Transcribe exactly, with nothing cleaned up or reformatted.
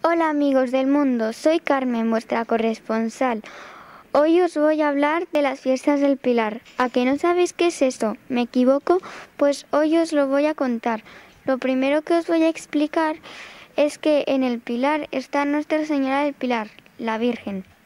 Hola amigos del mundo, soy Carmen, vuestra corresponsal. Hoy os voy a hablar de las fiestas del Pilar. ¿A que no sabéis qué es eso? ¿Me equivoco? Pues hoy os lo voy a contar. Lo primero que os voy a explicar es que en el Pilar está Nuestra Señora del Pilar, la Virgen.